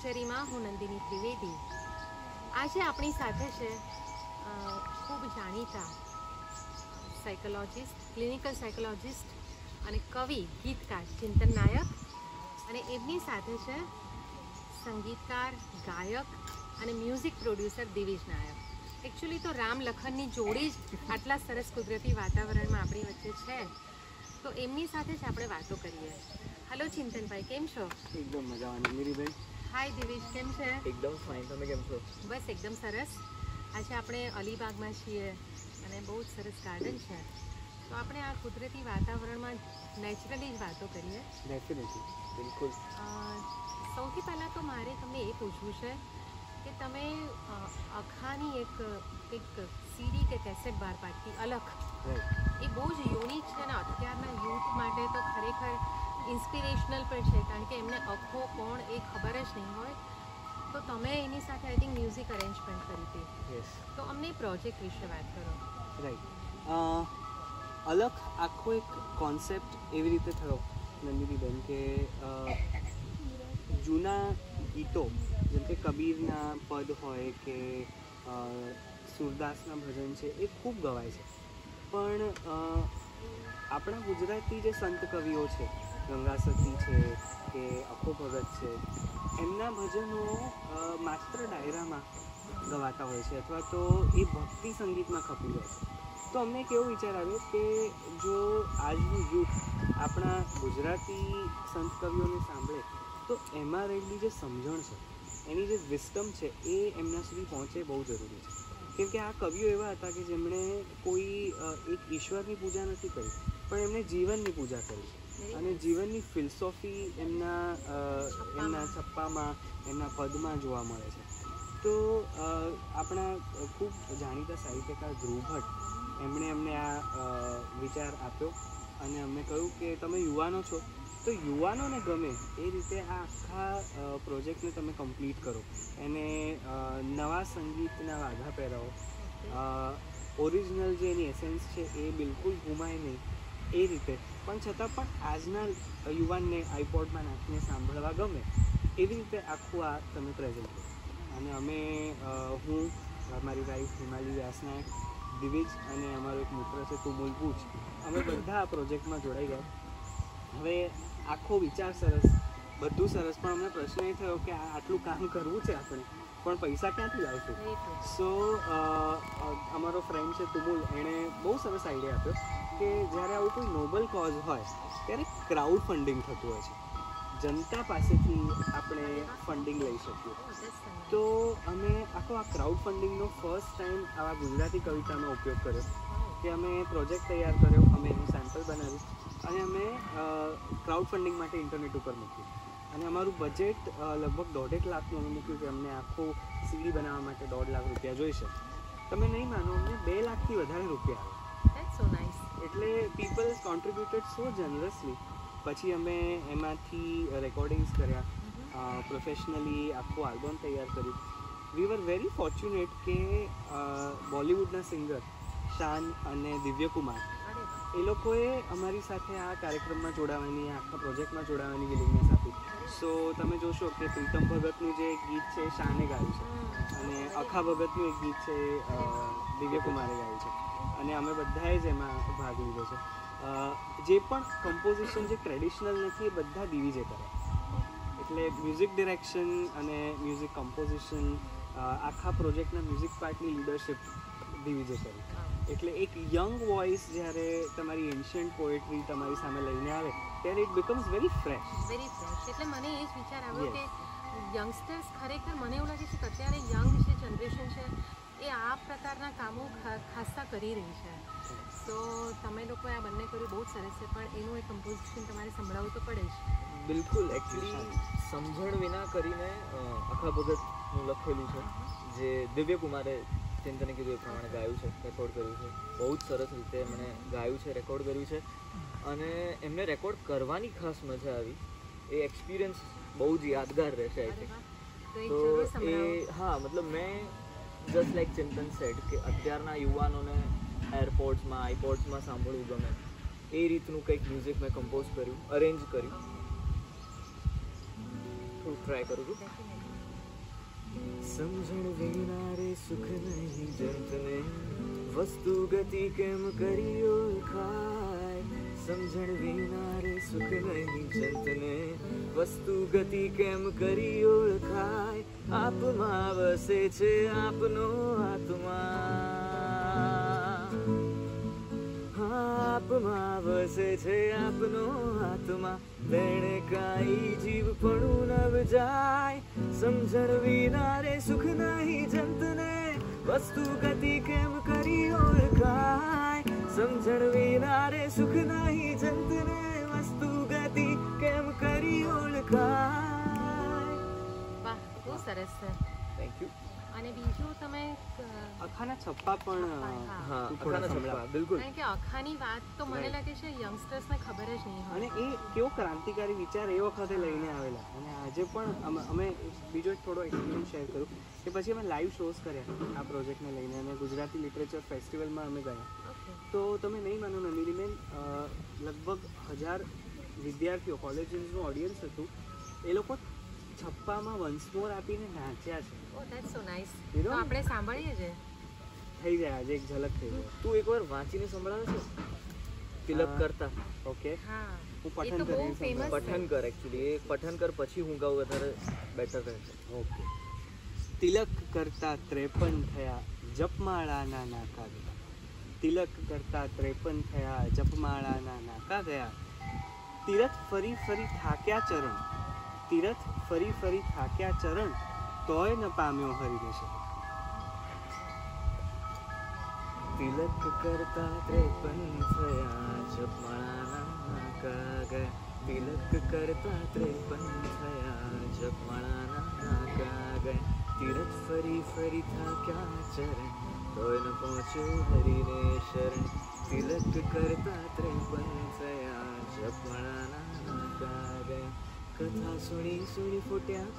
કચેરીમાં હું નંદિની ત્રિવેદી. આજે આપણી સાથે છે ખૂબ જાણીતા સાયકોલોજિસ્ટ, ક્લિનિકલ સાયકોલોજિસ્ટ અને કવિ, ગીતકાર ચિંતન નાયક, અને એમની સાથે છે સંગીતકાર, ગાયક અને music producer Divij Nayak. Actually તો રામ લખનની જોડી જ આટલા સરસ કુદરતી વાતાવરણમાં આપણી વચ્ચે છે, તો એમની સાથે જ આપણે વાતો કરીએ. હેલો ચિંતનભાઈ, કેમ છો? એકદમ મજામાં. નિમિરીબેન, હાય દિવિજ, કેમ છે? એકદમ ફાઇન. તમે કેમ છો? બસ એકદમ સરસ. આજે આપણે અલીબાગમાં છીએ અને બહુ જ સરસ ગાર્ડન છે, તો આપણે આ કુદરતી વાતાવરણમાં નેચરલી જ વાતો કરીએ. ડેફિનેટલી, બિલકુલ. સૌથી પહેલાં તો મારે તમને એ પૂછવું છે કે તમે અખાની એક સીડી કે કેસેટ બહાર પાડતી અલખ, એ બહુ જ યુનિક છે ને અત્યારના યુથ માટે તો ખરેખર ઇન્સ્પિરેશનલ પણ છે, કારણ કે એમને અખો કોણ એ ખબર જ નહીં હોય. તો તમે એની સાથે આઈ થિંક મ્યુઝિક અરેન્જમેન્ટ કરી હતી. યસ. તો અમને પ્રોજેક્ટ વિશે વાત કરો. રાઈટ. અલખ આખો એક કોન્સેપ્ટ એવી રીતે થયો નંદિનીબેન કે જૂના ગીતો જેમ કે કબીરના પદ હોય કે સુરદાસના ભજન છે, એ ખૂબ ગવાય છે, પણ આપણા ગુજરાતી જે સંત કવિઓ છે, ગંગા સતી છે કે અખો ભગત છે, એમના ભજનો માત્ર ડાયરામાં ગવાતા હોય છે અથવા તો એ ભક્તિ સંગીતમાં ખપી જાય છે. તો અમને એક એવો વિચાર આવ્યો કે જો આજનું યુથ આપણા ગુજરાતી સંત કવિઓને સાંભળે તો એમાં રહેલી જે સમજણ છે, એની જે વિસ્ડમ છે, એ એમના સુધી પહોંચે બહુ જરૂરી છે. કેમ કે આ કવિઓ એવા હતા કે જેમણે કોઈ એક ઈશ્વરની પૂજા નથી કરી, પણ એમણે જીવનની પૂજા કરી અને જીવનની ફિલોસોફી એમના છપ્પામાં, એમના પદમાં જોવા મળે છે. તો આપણા ખૂબ જાણીતા સાહિત્યકાર ધ્રુવ ભટ્ટ, એમણે અમને આ વિચાર આપ્યો અને અમને કહ્યું કે તમે યુવાનો છો, તો યુવાનોને ગમે એ રીતે આ આખા પ્રોજેક્ટને તમે કમ્પ્લીટ કરો, એને નવા સંગીતના વાઘા પહેરાવો, ઓરિજિનલ જે એની એસેન્સ છે એ બિલકુલ ગુમાય નહીં એ રીતે, પણ છતાં પણ આજના યુવાનને આઈપોડમાં નાખીને સાંભળવા ગમે એવી રીતે આખું આ તમે પ્રેઝન્ટ કરો. અને અમે હું, મારી વાઈફ હિમાલી વ્યાસનાયક, દિવિજ અને અમારો એક મિત્ર છે તુમુલ પૂછ, અમે બધા આ પ્રોજેક્ટમાં જોડાઈ ગયા. હવે આખો વિચાર સરસ, બધું સરસ, પણ અમને પ્રશ્ન એ થયો કે આટલું કામ કરવું છે આપણે, પણ પૈસા ક્યાંથી લાવશું? સો અમારો ફ્રેન્ડ છે તુમુલ, એણે બહુ સરસ આઈડિયા આપ્યો કે જ્યારે આવું કોઈ નોબલ કોઝ હોય ત્યારે ક્રાઉડ ફંડિંગ થતું હોય છે, જનતા પાસેથી આપણે ફંડિંગ લઈ શકીએ. તો અમે આખો આ ક્રાઉડ ફંડિંગનો ફર્સ્ટ ટાઈમ આવા ગુજરાતી કવિતાનો ઉપયોગ કર્યો કે અમે પ્રોજેક્ટ તૈયાર કર્યો, અમે એનું સેમ્પલ બનાવ્યું અને અમે ક્રાઉડ ફંડિંગ માટે ઇન્ટરનેટ ઉપર મૂક્યું. અને અમારું બજેટ લગભગ 1.5 લાખનું અમે મૂક્યું કે અમને આખું સીડી બનાવવા માટે 1.5 લાખ રૂપિયા જોઈશે. તમે નહીં માનો, અમને 2 લાખથી વધારે રૂપિયા આવે. એટલે પીપલ કોન્ટ્રીબ્યુટેડ સો જનરસલી. પછી અમે એમાંથી રેકોર્ડિંગ્સ કર્યા, પ્રોફેશનલી આખું આલ્બમ તૈયાર કર્યું. વી વર વેરી ફોર્ચ્યુનેટ કે બોલિવૂડના સિંગર શાન અને દિવ્યકુમાર, એ લોકોએ અમારી સાથે આ કાર્યક્રમમાં જોડાવાની, આખા પ્રોજેક્ટમાં જોડાવાની વિલિંગનેસ આપી. સો તમે જોશો કે પ્રીતમ ભગતનું જે ગીત છે એ શાને ગાયું છે, અને અખા ભગતનું એક ગીત છે દિવ્યકુમારે ગાયું છે, અને અમે બધાએ જ એમાં ભાગ લીધો છે. જે પણ કમ્પોઝિશન જે ટ્રેડિશનલ નથી એ બધા દિવિજે કર્યા. એટલે મ્યુઝિક ડિરેક્શન અને મ્યુઝિક કમ્પોઝિશન, આખા પ્રોજેક્ટના મ્યુઝિક પાર્ટની લીડરશિપ દિવિજે કરી. એટલે એક યંગ વોઇસ જ્યારે તમારી એન્શિયન્ટ પોએટ્રી તમારી સામે લઈને આવે ત્યારે ઇટ બીકમ્સ વેરી ફ્રેશ. એટલે મને એ જ વિચાર આવ્યો કે યંગસ્ટર્સ ખરેખર, મને એવું લાગે છે કે અત્યારે યંગ જે જનરેશન છે એ આ પ્રકારના કામો ખાસા કરી રહી છે. તો તમે લોકોએ આ બંને કર્યું બહુ જ સરસ છે, પણ એનું એક કમ્પોઝિશન તમારે સંભળાવવું તો પડે જ. બિલકુલ. એકચ્યુઅલી સમજણ વિના કરીને અખા ભગતનું લખેલું છે, જે દિવ્યકુમારે ચિંતને કીધું એ પ્રમાણે ગાયું છે, રેકોર્ડ કર્યું છે. બહુ જ સરસ રીતે મને ગાયું છે, રેકોર્ડ કર્યું છે, અને એમને રેકોર્ડ કરવાની ખાસ મજા આવી. એ એક્સપિરિયન્સ બહુ જ યાદગાર રહેશે આઈ થિંક. તો એ હા, મતલબ મેં જસ્ટ લાઈક ચિંતન સેડ કે અત્યારના યુવાનોને એરપોર્ટ્સમાં, આઈપોડ્સમાં સાંભળવું ગમે એ રીતનું કંઈક મ્યુઝિક મેં કમ્પોઝ કર્યું, અરેન્જ કર્યું. થોડું ટ્રાય કરું છું. સમજણ વિના રે સુખ નહીં જંતને વસ્તુ ગતિ કેમ કરી ઓળખાય સમજણ વિના રે સુખ નહીં જંતને વસ્તુ ગતિ કેમ કરી ઓળખાય આપમાં વસે છે આપનો આત્મા આપમાં વસે છે આપનો આત્મા તેણે કાંઈ જીવ પણ નવ જાય સમજણ વિના રે સુખ નહીં જંતને વસ્તુ ગતિ કેમ કરી ઓળખાય સમજણ વિના રે સુખ નહીં જંતને વસ્તુ ગતિ કેમ કરી ઓળખાય. વાહ, બહુ સરસ છે. Thank you. અને બીજું તમે અખાના છપ્પા પણ હા તું થોડા અખાના સંભળાવ. છપ્પા બિલકુલ. કારણ કે અખાની વાત તો મને Right. લાગે છે યંગસ્ટર્સને ખબર જ નહીં અને હોય. એ કેવો ક્રાંતિકારી વિચાર એ વખતે લઈને આવેલા અને આજે પણ અમે બીજો એક થોડો એક્સપિરિયન્સ શેર કરું કે પછી અમે લાઈવ શોઝ કર્યા આ પ્રોજેક્ટને લઈને અને ગુજરાતી લિટરેચર ફેસ્ટિવલમાં અમે ગયા. ઓકે. તો તમે નહીં માનો નંદિનીબેન, લગભગ 1000 વિદ્યાર્થીઓ કોલેજીસનું ઓડિયન્સ હતું. એ લોકો છપ્પામાં વન્સ મોર આપીને નાચ્યા છે. Oh that's so nice. You તો know? આપણે સાંભળીએ છે. થઈ જાય આજે એક ઝલક થઈ જાય. તું એકવાર વાંચીને સંભળાવે છે તિલક કરતા ઓકે, હા, હું એ પઠન તો બહુ કરીને ફેમસ સંભળાવું. પઠન કર એકચ્યુઅલી એ પઠન કર પછી હું ગાઉં વધારે બેટર રહેશે. ઓકે. તિલક કરતા 53 થયા જપમાળાના નાકા ગયા. તિલક કરતા 53 થયા જપમાળાના નાકા ગયા. તીરથ ફરી ફરી થાક્યા ચરણ. તીરથ ફરી ફરી થાક્યા ચરણ તોય ન પામ્યો હરિને શરણ. તિલક કરતા 53 થયા જપમાળાના નાકા ગયા. તિલક કરતા 53 થયા જપમાળાના નાકા ગયા. તીરથ ફરી ફરી થાક્યા ચરણ તોય ન પહોંચ્યો હરિને શરણ. તિલક કરતા 53 થયા જપમાળાના નાકા ગયા. કથા સુણી સુણી ફૂટ્યા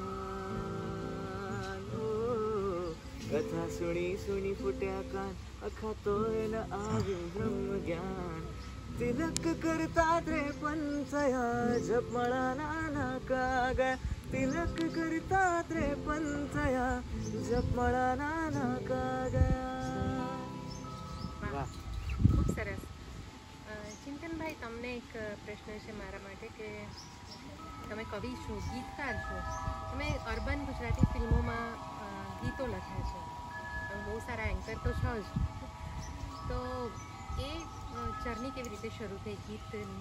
કાન ઓ, કથા સુણી સુણી ફૂટ્યા કાન અખા તોય ન આવ્યું બ્રહ્મ જ્ઞાન. તિલક કરતા 53 થયા જપમાળાના નાકા ગયા. તિલક કરતા 53 થયા જપમાળાના નાકા ગયા. વાહ. ખૂબ સરસ. ચિંતનભાઈ, તમને એક પ્રશ્ન છે મારા માટે કે તમે કવિ છો, ગીતકાર છો, તમે અર્બન ગુજરાતી ફિલ્મોમાં ગીતો લખ્યા છે, તમે બહુ સારા એન્કર તો છો જ. તો એ જર્ની કેવી રીતે શરૂ થઈ ગીતની?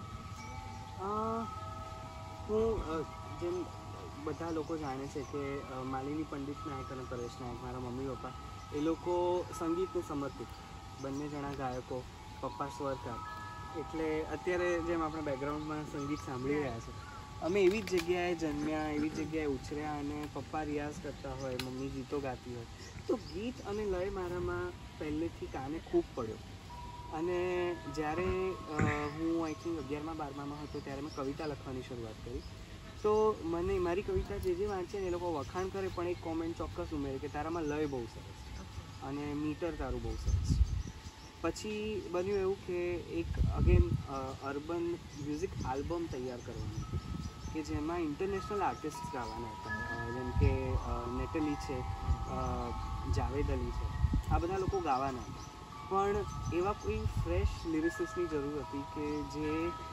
હું જેમ બધા લોકો જાણે છે કે માલિની પંડિત નાયક અને પરેશ નાયક, મારા મમ્મી પપ્પા, એ લોકો સંગીતને સમર્પિત બંને જણા ગાયકો, પપ્પા સ્વરકાર. એટલે અત્યારે જેમ આપણે બેકગ્રાઉન્ડમાં સંગીત સાંભળી રહ્યા છે, અમે એવી જ જગ્યાએ જન્મ્યા, એવી જ જગ્યાએ ઉછર્યા અને પપ્પા રિયાઝ કરતા હોય, મમ્મી ગીતો ગાતી હોય, તો ગીત અને લય મારામાં પહેલેથી કાને ખૂબ પડ્યો. અને જ્યારે હું આઈ થિંક 11મા 12મામાં હતો ત્યારે મેં કવિતા લખવાની શરૂઆત કરી. તો મને મારી કવિતા જે વાંચે ને એ લોકો વખાણ કરે, પણ એક કોમેન્ટ ચોક્કસ ઉમેરે કે તારામાં લય બહુ સરસ અને મીટર તારું બહુ સરસ. પછી બન્યું એવું કે એક અગેન અર્બન મ્યુઝિક આલ્બમ તૈયાર કરવાનું હતું કે જેમાં ઇન્ટરનેશનલ આર્ટિસ્ટ ગાવાના હતા, જેમ કે નેટલી છે, જાવેદ અલી છે, આ બધા લોકો ગાવાના હતા. પણ એવા કોઈ ફ્રેશ લિરિસિસ્ટની જરૂર હતી કે જે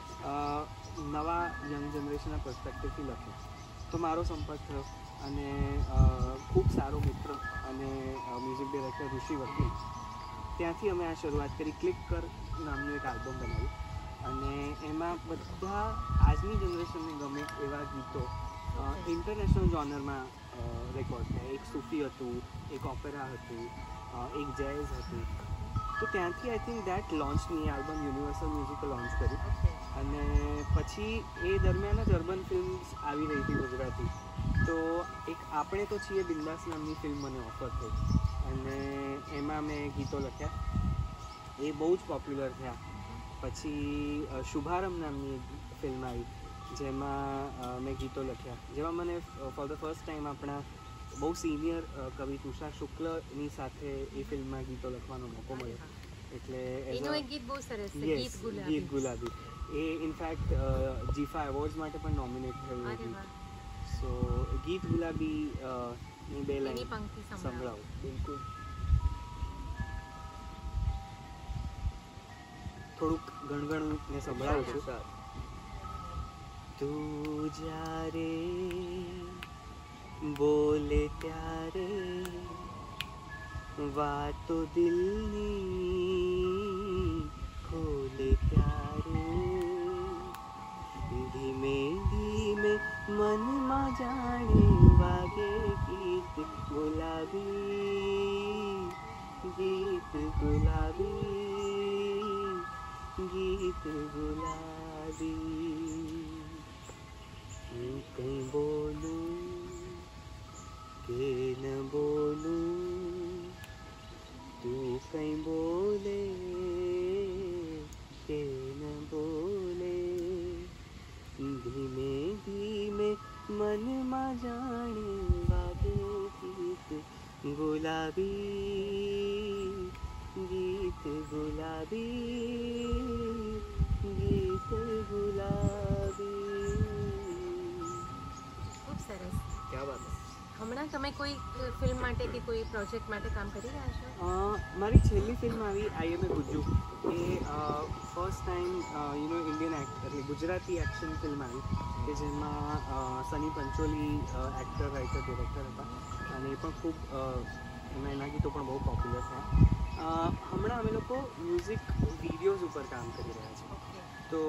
નવા યંગ જનરેશનના પર્સપેક્ટિવથી લખે. તો મારો સંપર્ક થયો અને ખૂબ સારો મિત્ર અને મ્યુઝિક ડિરેક્ટર ઋષિ વકીલ, ત્યાંથી અમે આ શરૂઆત કરી. ક્લિક કર નામનું એક આલ્બમ બનાવ્યું અને એમાં બધા આજની જનરેશનને ગમે એવા ગીતો ઇન્ટરનેશનલ જોનરમાં રેકોર્ડ થયા. એક સૂફી હતું, એક ઓપેરા હતું, એક જેઝ હતું. તો ત્યાંથી આઈ થિંક દેટ લોન્ચની આલ્બમ યુનિવર્સલ મ્યુઝિકે લોન્ચ કર્યું. અને પછી એ દરમિયાન જ અર્બન ફિલ્મ્સ આવી રહી હતી ગુજરાતી. તો એક આપણે તો છીએ બિંદાસ નામની ફિલ્મ મને ઓફર થઈ અને એમાં મેં ગીતો લખ્યા. એ બહુ જ પોપ્યુલર થયા. પછી શુભારંભ નામની એક ફિલ્મ આવી જેમાં મેં ગીતો લખ્યા, જેમાં મને ફોર ધ ફર્સ્ટ ટાઈમ આપણા બહુ સિનિયર કવિ તુષાર શુક્લની સાથે એ ફિલ્મમાં ગીતો લખવાનો મોકો મળ્યો. એટલે એનું એક ગીત બહુ સરસ છે, ગીત ગુલાબી. ગીત ગુલાબી એ ઇનફેક્ટ જીફા એવોર્ડ્સ માટે પણ નોમિનેટ થયું અરે હતું. વાહ. સો ગીત ગુલાબી ની બે એની લાઈન પંક્તિ સંભળાવો. સંભળાવું. બિલકુલ. થોડુંક ગણગણને સંભળાવું છું. સારું. તું જ્યારે બોલે ત્યારે વાતો દિલની ખોલે ત્યારે ધીમે ધીમે મનમાં જાણે વાગે ગીત ગુલાબી, ગીત ગુલાબી, ગીત ગુલાબી. હું કંઈ બોલું કે ન બોલું, તું કંઈ બોલે કે ન બોલે, ધીમે ધીમે મનમાં જાણે વાગે ગીત ગુલાબી, ગીત ગુલાબી, ગીત ગુલાબી. ખૂબ સરસ. ક્યાં વાત છે. હમણાં તમે કોઈ ફિલ્મ માટે કે કોઈ પ્રોજેક્ટ માટે કામ કરી રહ્યા છો? મારી છેલ્લી ફિલ્મ આવી આઈ એમ એ ગુજ્જુ, એ ફર્સ્ટ ટાઈમ ઇન્ડિયન એટલે ગુજરાતી એક્શન ફિલ્મ આવી કે જેમાં Sunny Pancholi actor writer director હતા અને એ પણ ખૂબ એના ગીતો પણ બહુ પોપ્યુલર થયા. હમણાં અમે લોકો મ્યુઝિક વિડીયોઝ ઉપર કામ કરી રહ્યા છીએ. તો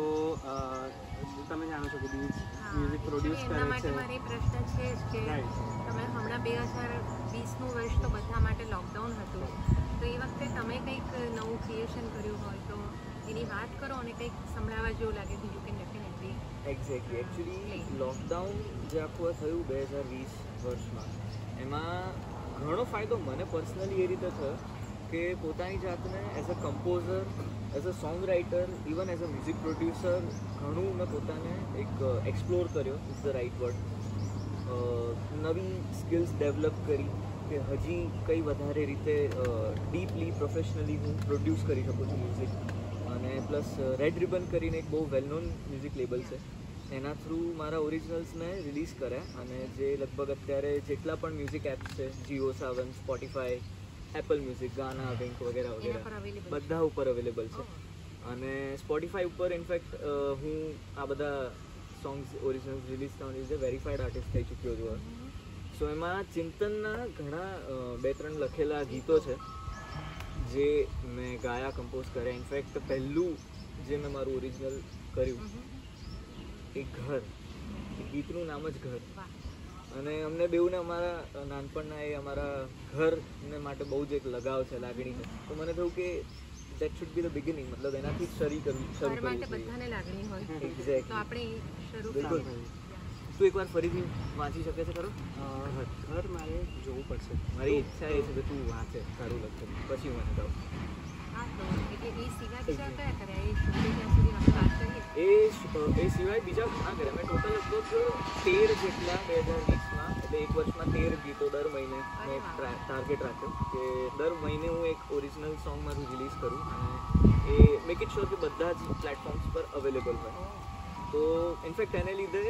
તમે જાણો છો કે બીજ મ્યુઝિક પ્રોડ્યુસ એના કરે માટે છે. મારી પ્રશ્ન છે જ કે Right. તમે હમણાં 2020નું વર્ષ તો બધા માટે લોકડાઉન હતું, તો એ વખતે તમે કંઈક નવું ક્રિએશન કર્યું હોય તો એની વાત કરો અને કંઈક સંભળાવવા જેવું લાગે તો you can definitely. Exactly. Actually lockdown જે આખું થયું 2020 વર્ષમાં, એમાં ઘણો ફાયદો મને પર્સનલી એ રીતે થયો કે પોતાની જાતને as a composer, as a song writer, even as a music producer ઘણું મેં પોતાને એક એક્સપ્લોર કર્યો, ઇઝ ધ રાઇટ વર્ડ. નવી સ્કિલ્સ ડેવલપ કરી કે હજી કઈ વધારે રીતે ડીપલી પ્રોફેશનલી હું પ્રોડ્યુસ કરી શકું છું મ્યુઝિક. અને પ્લસ રેડ રિબન કરીને એક બહુ વેલ નોન મ્યુઝિક લેબલ છે, એના થ્રુ મારા ઓરિજિનલ્સ મેં રિલીઝ કર્યા અને જે લગભગ અત્યારે જેટલા પણ મ્યુઝિક એપ્સ છે, Jio Saavn, Spotify, Apple Music, Gaana, Wynk વગેરે એના પર વગેરે અવેલેબલ બધા ઉપર અવેલેબલ છે. અને સ્પોટીફાઈ ઉપર ઇનફેક્ટ હું આ બધા સોંગ્સ ઓરિજિનલ્સ રિલીઝ થવાની લીધે વેરીફાઈડ આર્ટિસ્ટ થઈ ચૂક્યો છું. સો એમાં ચિંતનના ઘણા 2-3 લખેલા ગીતો છે જે મેં ગાયા, કમ્પોઝ કર્યા. ઇનફેક્ટ પહેલું જે મેં મારું ઓરિજિનલ કર્યું એ ઘર, એ ગીતનું નામ જ ઘર. વાહ. અને અમને બેઉને અમારા નાનપણના એ અમારા ઘરને માટે બહુ જ એક લગાવ છે, લાગણી છે. તો મને થયું કે that should be the beginning, મતલબ એનાથી જ શરૂ ઘર કરવું માટે જોઈએ. બધાને લાગણી હોય તો એક્ઝેક્ટલી. આપણે શરૂ બિલકુલ. કરીએ. તું એકવાર ફરીથી વાંચી શકે છે ખરો? ઘર મારે જોવું પડશે. મારી ઈચ્છા એ છે કે તું વાંચે, સારું લખે, પછી હું એને ગાઉં. હા, તો એટલે એ સિવાય બીજા કયા કર્યા? એ શોધે ત્યાં સુધી આપણે વાત કરીએ. એ સિવાય બીજા ઘણા કર્યા. મેં ટોટલ લગભગ 13 જેટલા 2020માં, એટલે એક વર્ષમાં 13 ગીતો દર મહિને મેં ટાર્ગેટ રાખ્યો કે દર મહિને હું એક ઓરિજિનલ સોંગ મારું રિલીઝ કરું અને એ મેક ઇટ શ્યોર કે બધા જ પ્લેટફોર્મ્સ પર અવેલેબલ હોય. તો ઇનફેક્ટ એને લીધે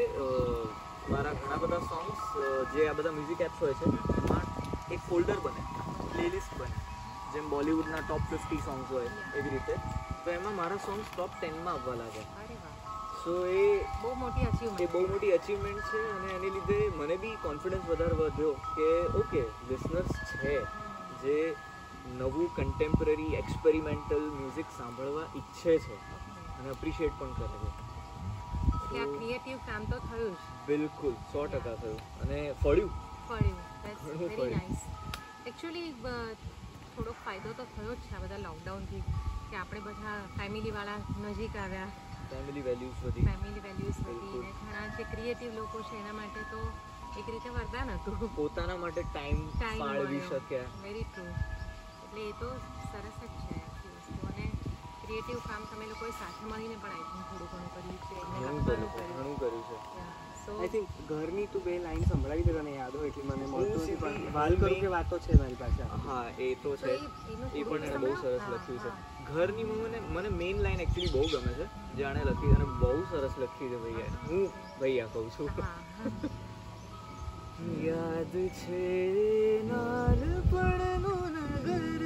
મારા ઘણા બધા સોંગ્સ જે આ બધા મ્યુઝિક એપ્સ હોય છે એમાં એક ફોલ્ડર બને, પ્લેલિસ્ટ બને, જેમ બોલિવૂડના ટોપ 50 સોંગ્સ હોય એવી રીતે. તો એમાં મારા સોંગ્સ ટોપ 10માં આવવા લાગ્યા. અરે વાહ, સો એ બહુ મોટી એ અચીવમેન્ટ. બહુ મોટી અચીવમેન્ટ છે અને એને લીધે મને બી કોન્ફિડન્સ વધારે વધ્યો કે ઓકે, લિસનર્સ છે જે નવું કન્ટેમ્પરરી એક્સપેરિમેન્ટલ મ્યુઝિક સાંભળવા ઈચ્છે છે અને અપ્રિશિએટ પણ કરે છે. કે આ ક્રિએટિવ કામ તો થયું જ. બિલકુલ 100% થયું અને ફળ્યું. ફળ્યું. ધેટ્સ ઘણું વેરી ફળ્યું. નાઇસ. એકચ્યુઅલી થોડોક ફાયદો તો થયો જ છે આ બધા લોકડાઉનથી કે આપણે બધા ફેમિલીવાળા નજીક આવ્યા, ફેમિલી વેલ્યુઝ વધી. ફેમિલી વેલ્યુઝ વધી બિલકુલ. ને ઘણા જે ક્રિએટિવ લોકો છે એના માટે તો એક રીતે વરદાન હતું. પોતાના માટે ટાઈમ ફાળવી શક્યા. Very true. એટલે એ તો સરસ જ છે આખી વસ્તુ. અને ક્રિએટિવ કામ તમે લોકોએ સાથે મળીને પણ આઈ થિંક થોડું ઘણું કર્યું છે. એમને ઘણું લખવાનું કર્યું છે, કર્યું. ઘણું કર્યું છે. સો આઈ થિંક ઘરની તું બે લાઈન સંભળાવી દે, તને યાદ હોય એટલી મને મળતું નથી સીધી પણ વાલ કરું કે વાતો છે મારી પાસે. હા, એ તો તો છે. એનું એ પણ એને બહુ થોડું સરસ હા, લખ્યું છે. હા. ઘરની મને મેઇન લાઈન એકચ્યુઅલી બહુ ગમે છે, જાણે લખી અને બહુ સરસ લખી છે ભૈયા. હું ભૈયા કહું છું. હા, હા. યાદ છે નાનપણનું નગર,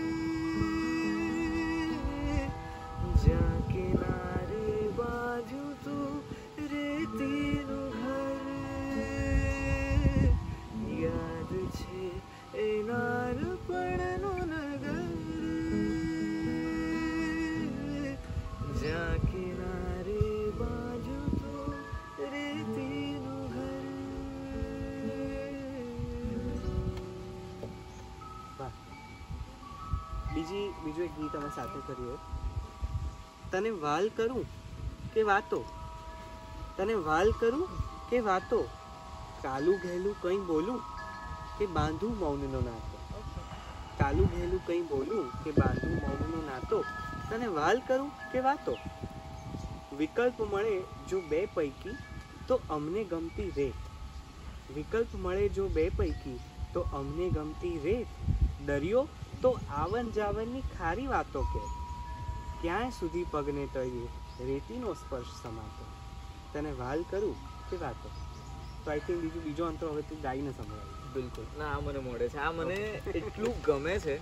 જ્યાં કિનારે બાંધ્યું તું રેતીનું ઘર. યાદ છે એ નાનપણનું નગર, જ્યાં કિનારે બાંધ્યું તું રેતીનું ઘર. વાહ. બીજું એક ગીત અમે સાથે કર્યું. તને વાલ કરું કે વાતો, તને વાલ કરું કે વાતો, કાલું ઘેલું કંઈ બોલું કે બાંધું મૌનનો નાતો. કાલું ઘેલું કંઈ બોલું કે બાંધું મૌનનો નાતો, તને વાલ કરું કે વાતો. વિકલ્પ મળે જો બે પૈકી તો અમને ગમતી રેત. વિકલ્પ મળે જો બે પૈકી તો અમને ગમતી રેત. દરિયો તો આવન જાવનની ખારી વાતો કે, ક્યાંય સુધી પગને તળિયે રેતીનો સ્પર્શ સમાતો. તને વાલ કરું કે વાતો. તો આઈ થિંક બીજો અંતર હવે તું ગાઈને સંભળાવી. બિલકુલ ના, આ મને મળે છે, આ મને એટલું ગમે છે.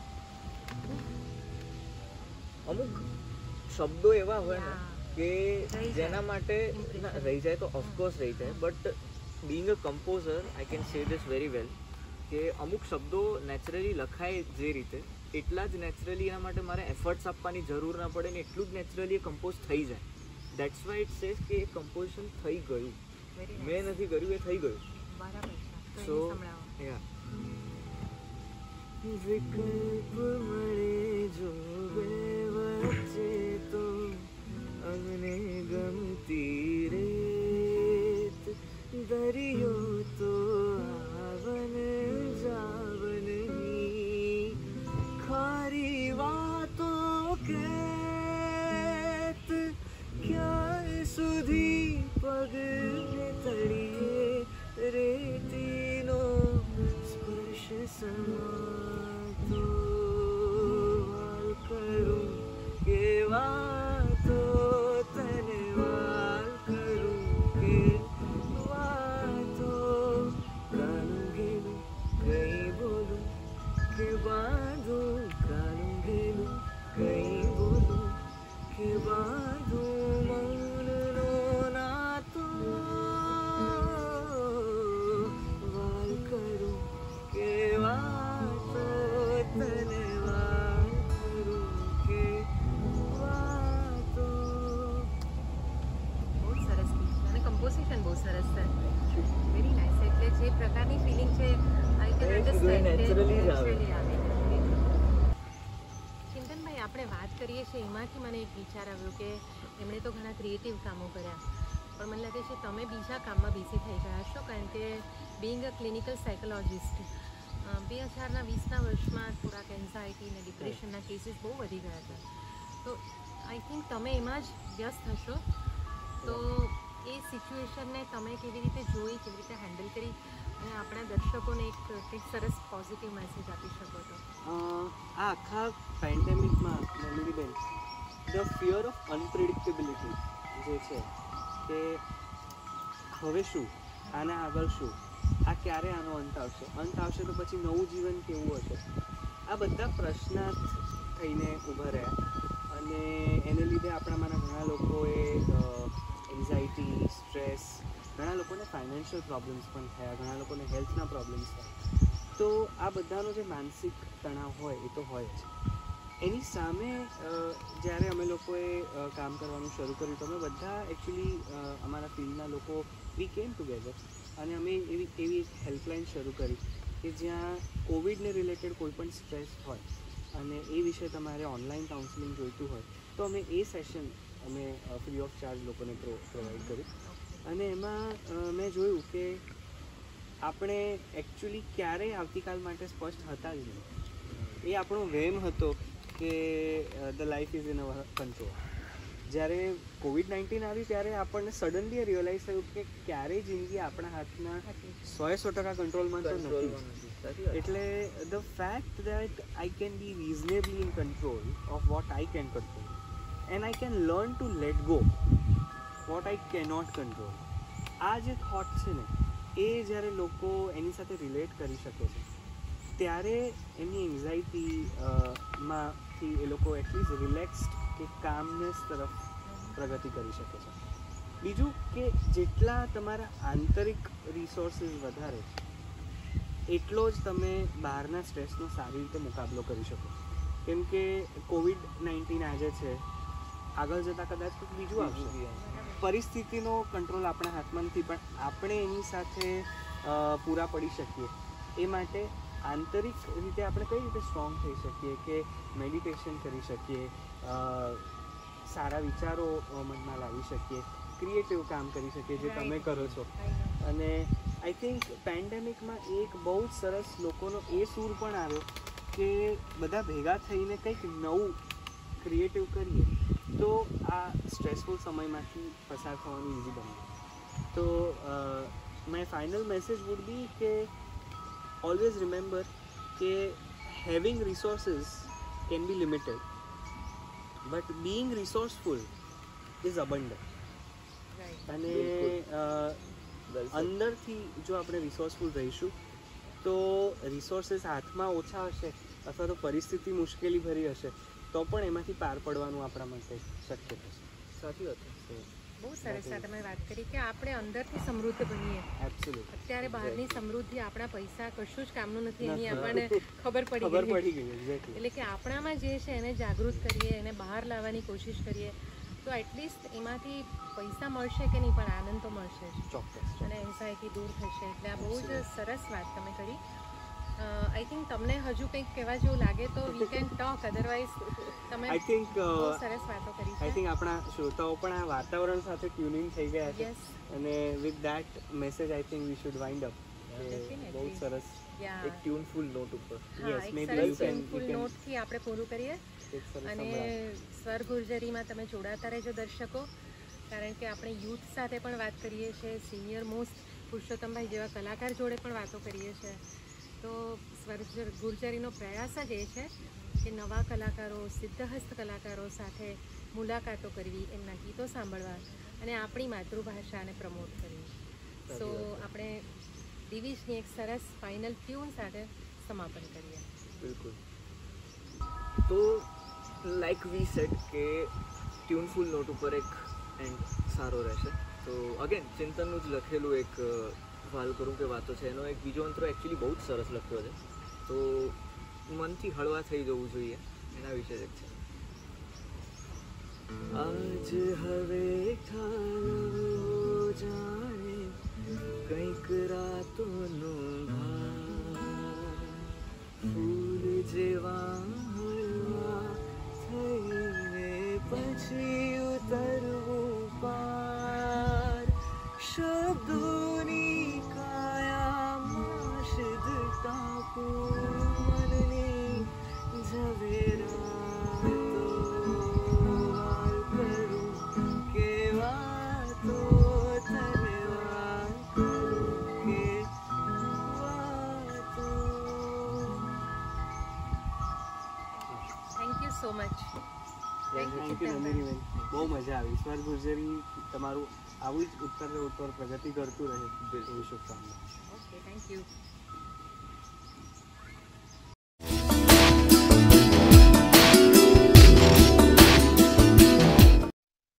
અમુક શબ્દો એવા હોય ને કે જેના માટે રહી જાય તો ઓફકોર્સ રહી જાય, but being a composer I can say this very well કે અમુક શબ્દો નેચરલી લખાય જે રીતે એટલા જ નેચરલી એના માટે મારે એફર્ટ્સ આપવાની જરૂર ના પડે ને એટલું જ નેચરલી એ કમ્પોઝ થઈ જાય. દેટ્સ વાય ઇટ સેઝ કે એ કમ્પોઝિશન થઈ ગયું, મેં નથી કર્યું, એ થઈ ગયું. સો યા વિકલ્પ મળે જો બે વચ્ચે તો અમને ગમતી રેત. દરિયો તો આવન જાવનની ખારી વાતો કહેત. ક્યાંય સુધી પગને તળિયે રેતીનો સ્પર્શ સમાતો. વાલ કરું કે વાતો, તને વાલ કરું કે વાતો. કાલું ઘેલું કંઈ બોલું કે બાંધું, કાલું ઘેલું કંઈ બોલું કે બાંધું મૌનનો નાતો. વાલ કરું કે વાતો, તને વાલ કરું કે વાતો. બહુ સરસ ગીત છે અને કમ્પોઝિશન બહુ સરસ છે. Very nice. એટલે જે પ્રકારની ફિલિંગ છે આઈ કેન એ જ અન્ડરસ્ટેન્ડ naturally જ આવે. ચિંતનભાઈ, આપણે વાત કરીએ છીએ એમાંથી મને એક વિચાર આવ્યો કે એમણે તો ઘણા ક્રિએટિવ કામો કર્યા, પણ મને લાગે છે તમે બીજા કામમાં બિઝી થઈ ગયા છો, કારણ કે બિંગ અ ક્લિનિકલ સાયકોલોજિસ્ટ 2020ના વર્ષમાં થોડાક એન્ઝાયટી અને ડિપ્રેશનના કેસીસ બહુ વધી ગયા હતા. તો આઈ થિંક તમે એમાં જ વ્યસ્ત હશો. તો એ સિચ્યુએશનને તમે કેવી રીતે જોઈ, કેવી રીતે હેન્ડલ કરી અને આપણા દર્શકોને એક કંઈક સરસ પોઝિટિવ મેસેજ આપી શકો છો? આ આખા પેન્ડેમિકમાં મેલોડીબેન, ધ ફિયર ઓફ અનપ્રિડિક્ટેબિલિટી જે છે કે હવે શું, આના આગળ શું, આ ક્યારે આનો અંત આવશે તો પછી નવું જીવન કેવું હશે, આ બધા પ્રશ્નાર્થ થઈને ઊભા રહ્યા. અને એને લીધે આપણામાંના ઘણા લોકોએ એન્ઝાયટી, સ્ટ્રેસ, ઘણા લોકોને ફાઇનાન્શિયલ પ્રોબ્લેમ્સ પણ થયા, ઘણા લોકોને હેલ્થના પ્રોબ્લેમ્સ થયા. તો આ બધાનો જે માનસિક તણાવ હોય એ તો હોય જ. એની સામે જ્યારે અમે લોકોએ કામ કરવાનું શરૂ કર્યું તો અમે બધા એકચ્યુઅલી અમારા ફિલ્ડના લોકો વી કેમ ટુગેધર અને અમે એવી એક હેલ્પલાઇન શરૂ કરી કે જ્યાં કોવિડને રિલેટેડ કોઈ પણ સ્ટ્રેસ હોય અને એ વિશે તમારે ઓનલાઈન કાઉન્સેલિંગ જોઈતું હોય તો અમે એ સેશન અમે ફ્રી ઓફ ચાર્જ લોકોને પ્રોવાઈડ કર્યું. અને એમાં મેં જોયું કે આપણે એકચ્યુઅલી ક્યારેય આવતીકાલ માટે સ્પષ્ટ હતા જ નહીં. એ આપણો વહેમ હતો કે the life is in our control. જ્યારે કોવિડ-19 આવી ત્યારે આપણને સડનલી રિયલાઇઝ થયું કે ક્યારેય જિંદગી આપણા હાથમાં 100% કંટ્રોલમાં તો નથી. એટલે the fact that I can be reasonably in control of what I can control and I can learn to let go what I cannot control. આ જે થોટ છે ને એ જ્યારે લોકો એની સાથે રિલેટ કરી શકે છે ત્યારે એમની એન્ઝાઇટીમાંથી એ લોકો એટલીસ્ટ રિલેક્સ્ડ કે કામનેસ તરફ પ્રગતિ કરી શકે છે. બીજું કે જેટલા તમારા આંતરિક રિસોર્સિસ વધારે એટલો જ તમે બહારના સ્ટ્રેસનો સારી રીતે મુકાબલો કરી શકો. કેમ કે COVID-19 આજે છે, આગળ જતાં કદાચ કંઈક બીજું આવશે. પરિસ્થિતિનો કંટ્રોલ આપણા હાથમાં નથી, પણ આપણે એની સાથે પૂરા પડી શકીએ એ માટે આંતરિક રીતે આપણે કઈ રીતે સ્ટ્રોંગ થઈ શકીએ કે મેડિટેશન કરી શકીએ, સારા વિચારો મનમાં લાવી શકીએ, ક્રિએટિવ કામ કરી શકીએ જે તમે કરો છો. અને આઈ થિંક પેન્ડેમિકમાં એક બહુ જ સરસ લોકોનો એ સૂર પણ આવ્યો કે બધા ભેગા થઈને કંઈક નવું ક્રિએટિવ કરીએ તો આ સ્ટ્રેસફુલ સમયમાંથી પસાર થવાનું ઇઝી બને. તો my final message would be કે always remember કે having resources can be limited but being resourceful is abundant. અને અંદરથી જો આપણે રિસોર્સફુલ રહીશું તો રિસોર્સિસ હાથમાં ઓછા હશે અથવા તો પરિસ્થિતિ મુશ્કેલી ભરી હશે તો પણ એમાંથી પાર પડવાનું આપણા માટે શક્ય થશે. સાચી વાત છે. બહુ સરસ આ તમે વાત કરી કે આપણે અંદરથી સમૃદ્ધ બનીએ. એબ્સોલ્યુટલી. અત્યારે બહારની સમૃદ્ધિ, આપણા પૈસા કશું જ કામનું નથી, એની આપણને ખબર પડી ગઈ. એક્ઝેક્ટલી. એટલે કે આપણામાં જે છે એને જાગૃત કરીએ, એને બહાર લાવવાની કોશિશ કરીએ તો એટલીસ્ટ એમાંથી પૈસા મળશે કે નહીં પણ આનંદ તો મળશે જ, ચોક્કસ. અને એન્ઝાયટી દૂર થશે. એટલે આ બહુ જ સરસ વાત તમે કરી. આઈ થિંક તમને હજુ કંઈક કહેવા જેવું લાગે તો વી કેન ટોક, અધરવાઇઝ તમે આઈ થિંક બહુ સરસ વાતો કરી આઈ છે. થિંક આપણા શ્રોતાઓ પણ આ વાતાવરણ સાથે ટ્યુનિંગ થઈ ગયા છે. યસ, અને with that message I think we should wind up. બહુ જ સરસ. યા એક ટ્યુનફુલ નોટ ઉપર. હા, Yes, એક maybe સરસ you can- ટ્યુનફુલ નોટથી આપણે પૂરું કરીએ. એક સરસ અને સંભળાવ. સ્વર ગુર્જરીમાં તમે જોડાતા રહેજો દર્શકો, કારણ કે આપણે યુથ સાથે પણ વાત કરીએ છીએ, સિનિયર મોસ્ટ પુરુષોત્તમભાઈ જેવા કલાકાર જોડે પણ વાતો કરીએ છીએ. તો સ્વર ગુર્જરીનો પ્રયાસ જ એ છે કે નવા કલાકારો, સિદ્ધહસ્ત કલાકારો સાથે મુલાકાતો કરવી, એમના ગીતો સાંભળવા અને આપણી માતૃભાષાને પ્રમોટ કરવી. સો આપણે દિવીશની એક સરસ ફાઇનલ ટ્યુન સાથે સમાપન કરીએ. બિલકુલ. તો લાઈક વી સેડ કે ટ્યુનફુલ નોટ ઉપર એક એન્ડ સારો રહેશે. તો અગેન ચિંતનનું જ લખેલું એક વાલ કરું કે વાતો છે, એનો એક બીજો અંતરો એકચ્યુઅલી બહુ જ સરસ લખ્યો છે. તો મનથી હળવા થઈ જવું જોઈએ, એના વિશે જ એક છે. આજ હવે ઠાલવો જાણે કંઈક રાતોનો ભાર, ફૂલ જેવા હળવા થઈને પછી ઉતરવું પાર, શબ્દોની કાયામાં સિદ્ધ ટાપુ મનની ઝવેરાતો વાર કરું કે વાતો તને વાર કરું કે વાતો. Thank you so much. Thank you thank you નંદિનીબેન, બહુ મજા આવી. સ્વર ગુર્જરી તમારું આવું જ ઉત્તર પ્રગતિ કરતું રહે એવી શુભકામના. Okay, thank you.